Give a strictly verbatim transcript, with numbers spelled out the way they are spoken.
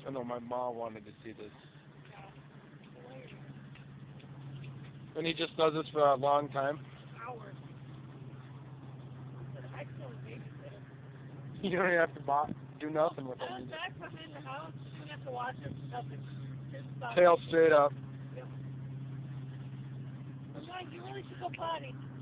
I know my mom wanted to see this. And he just does this for a long time. Hours. But I still babysit. You don't even have to bo- do nothing with I him. was back from in the house. You don't have to watch him. Nothing. Just stop. Tail straight up. Yep. I'm like, you really should go potty.